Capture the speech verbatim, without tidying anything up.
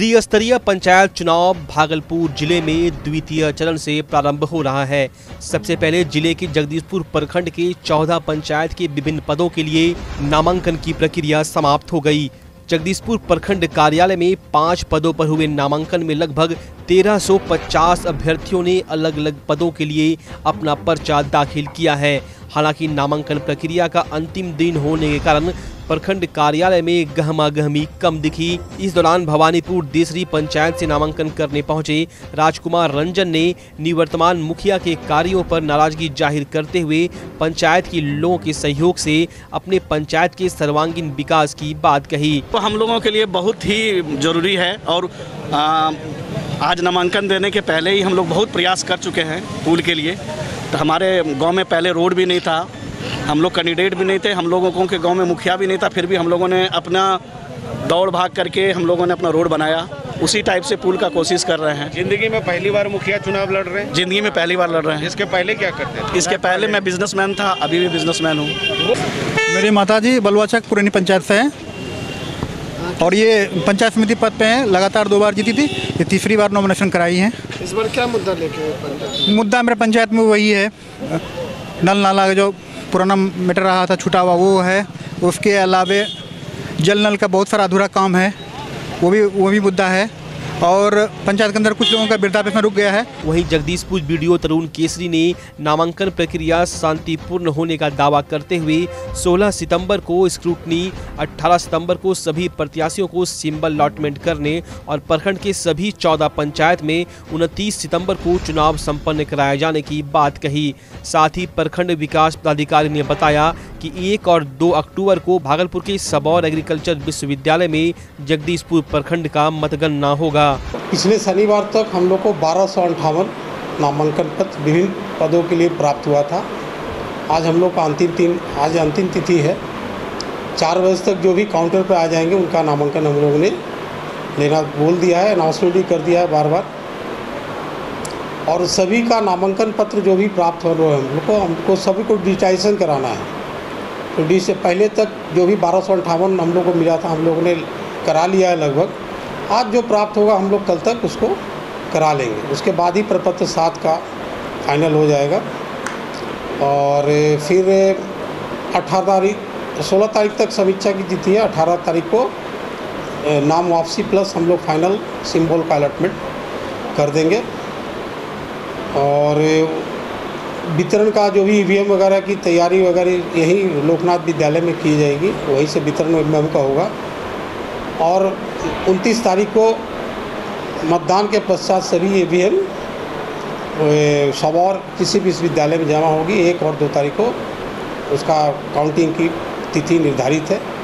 त्रिस्तरीय पंचायत चुनाव भागलपुर जिले में द्वितीय चरण से प्रारंभ हो रहा है। सबसे पहले जिले के जगदीशपुर प्रखंड के चौदह पंचायत के विभिन्न पदों के लिए नामांकन की प्रक्रिया समाप्त हो गई। जगदीशपुर प्रखंड कार्यालय में पांच पदों पर हुए नामांकन में लगभग तेरह सौ पचास अभ्यर्थियों ने अलग अलग पदों के लिए अपना पर्चा दाखिल किया है। हालांकि नामांकन प्रक्रिया का अंतिम दिन होने के कारण प्रखंड कार्यालय में गहमागहमी कम दिखी। इस दौरान भवानीपुर देसरी पंचायत से नामांकन करने पहुंचे राजकुमार रंजन ने निवर्तमान मुखिया के कार्यों पर नाराजगी जाहिर करते हुए पंचायत के लोगों के सहयोग से अपने पंचायत के सर्वांगीण विकास की बात कही। तो हम लोगों के लिए बहुत ही जरूरी है और आ, आज नामांकन देने के पहले ही हम लोग बहुत प्रयास कर चुके हैं पुल के लिए। तो हमारे गाँव में पहले रोड भी नहीं था, हम लोग कैंडिडेट भी नहीं थे, हम लोगों के गांव में मुखिया भी नहीं था, फिर भी हम लोगों ने अपना दौड़ भाग करके हम लोगों ने अपना रोड बनाया। उसी टाइप से पुल का कोशिश कर रहे हैं। जिंदगी में पहली बार मुखिया चुनाव लड़ रहे हैं? जिंदगी में पहली बार लड़ रहे हैं। इसके पहले क्या करते थे? इसके पहले मैं बिजनेसमैन था, अभी भी बिजनेसमैन हूँ। मेरी माताजी बलुआचक पुरानी पंचायत से हैं और ये पंचायत समिति पद पे हैं। लगातार दो बार जीती थी, ये तीसरी बार नॉमिनेशन कराई है। इस बार क्या मुद्दा लेके? मुद्दा मेरे पंचायत में वही है, नल नाला का जो पुराना मीटर रहा था छूटा हुआ वो है। उसके अलावे जल नल का बहुत सारा अधूरा काम है, वो भी वो भी मुद्दा है। और पंचायत के अंदर कुछ लोगों का वृद्धापेंशन रुक गया है। वहीं जगदीशपुर बीडीओ तरुण केसरी ने नामांकन प्रक्रिया शांतिपूर्ण होने का दावा करते हुए सोलह सितंबर को स्क्रूटनी, अठारह सितंबर को सभी प्रत्याशियों को सिंबल अलॉटमेंट करने और प्रखंड के सभी चौदह पंचायत में उनतीस सितंबर को चुनाव संपन्न कराए जाने की बात कही। साथ ही प्रखंड विकास पदाधिकारी ने बताया कि एक और दो अक्टूबर को भागलपुर के सबौर एग्रीकल्चर विश्वविद्यालय में जगदीशपुर प्रखंड का मतगणना होगा। पिछले शनिवार तक हम लोग को बारह सौ अंठावन नामांकन पत्र विभिन्न पदों के लिए प्राप्त हुआ था। आज हम लोग का अंतिम दिन आज अंतिम तिथि है। चार बजे तक जो भी काउंटर पर आ जाएंगे उनका नामांकन हम लोगों ने लेना बोल दिया है, अनाउंसमेंट भी कर दिया है बार बार। और सभी का नामांकन पत्र जो भी प्राप्त हो रहा है हम लोग को हमको सभी को डिजिटाइजेशन कराना है। तो डी से पहले तक जो भी बारह सौ अंठावन हम लोग को मिला था हम लोगों ने करा लिया है लगभग। आज जो प्राप्त होगा हम लोग कल तक उसको करा लेंगे, उसके बाद ही प्रपत्र सात का फाइनल हो जाएगा। और फिर अठारह तारीख सोलह तारीख तक समीक्षा की तिथि है। अठारह तारीख को नाम वापसी प्लस हम लोग फाइनल सिंबल का अलॉटमेंट कर देंगे। और वितरण का जो भी ईवीएम वगैरह की तैयारी वगैरह यही लोकनाथ विद्यालय में की जाएगी, वहीं से वितरण ईवीएम का होगा। और उनतीस तारीख को मतदान के पश्चात सभी ईवीएम सबौर किसी भी विश्वविद्यालय में जमा होगी। एक और दो तारीख को उसका काउंटिंग की तिथि निर्धारित है।